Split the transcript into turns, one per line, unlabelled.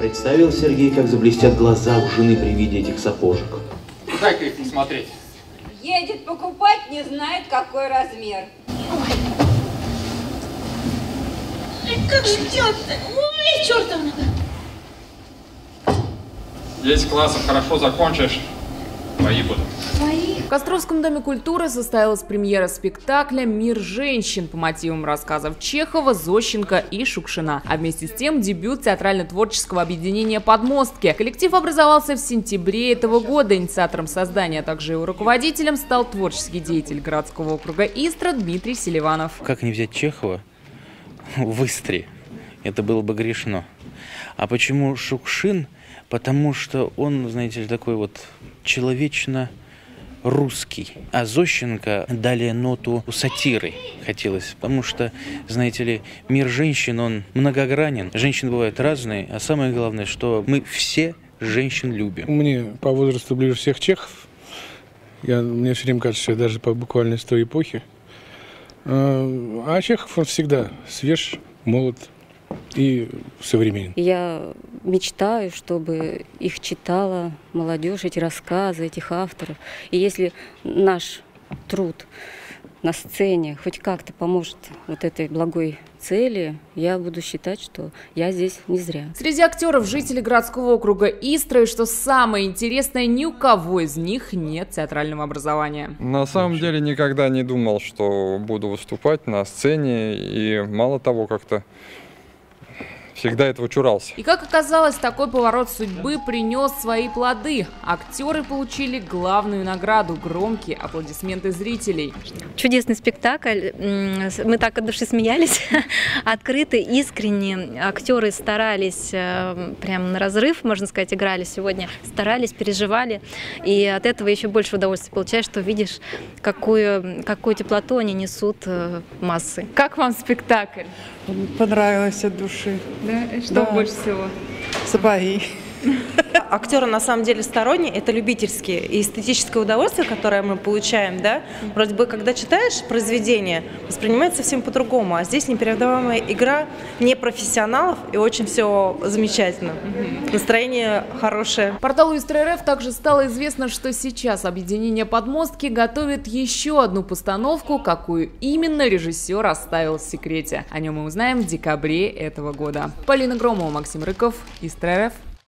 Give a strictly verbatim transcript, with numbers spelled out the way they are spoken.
Представил Сергей, как заблестят глаза у жены при виде этих сапожек.
Дай-ка их посмотреть.
Едет покупать, не знает, какой размер.
Ой. Ой, как ждет-то. Ой, чертов нога.
десять классов хорошо закончишь, твои будут.
В Костровском доме культуры состоялась премьера спектакля «Мир женщин» по мотивам рассказов Чехова, Зощенко и Шукшина. А вместе с тем дебют театрально-творческого объединения «Подмостки». Коллектив образовался в сентябре этого года. Инициатором создания, а также его руководителем стал творческий деятель городского округа Истра Дмитрий Селиванов.
Как не взять Чехова в Истре? Это было бы грешно. А почему Шукшин? Потому что он, знаете ли, такой вот человечно русский. А Зощенко далее ноту сатиры хотелось, потому что, знаете ли, мир женщин, он многогранен. Женщины бывают разные, а самое главное, что мы все женщин любим.
Мне по возрасту ближе всех Чехов. Я, мне все время кажется, что я даже по буквально с той эпохи. А, а Чехов, он всегда свеж, молод и современен.
Я мечтаю, чтобы их читала молодежь, эти рассказы, этих авторов. И если наш труд на сцене хоть как-то поможет вот этой благой цели, я буду считать, что я здесь не зря.
Среди актеров жители городского округа Истра, и что самое интересное, ни у кого из них нет театрального образования.
На самом деле никогда не думал, что буду выступать на сцене, и мало того, как-то всегда этого чурался.
И как оказалось, такой поворот судьбы принес свои плоды. Актеры получили главную награду – громкие аплодисменты зрителей.
Чудесный спектакль. Мы так от души смеялись. Открыто, искренне. Актеры старались, прям на разрыв, можно сказать, играли сегодня. Старались, переживали. И от этого еще больше удовольствия получаешь, что видишь, какую, какую теплоту они несут массы.
Как вам спектакль?
Понравилось от души.
Да? Что
да.
больше всего?
Сапоги.
Актеры на самом деле сторонние, это любительские. И эстетическое удовольствие, которое мы получаем, да, вроде бы, когда читаешь произведение, воспринимается совсем по-другому. А здесь непередаваемая игра непрофессионалов, и очень все замечательно. Настроение хорошее.
Порталу Истра.РФ также стало известно, что сейчас объединение «Подмостки» готовит еще одну постановку, какую именно режиссер оставил в секрете. О нем мы узнаем в декабре этого года. Полина Громова, Максим Рыков, Истра.РФ.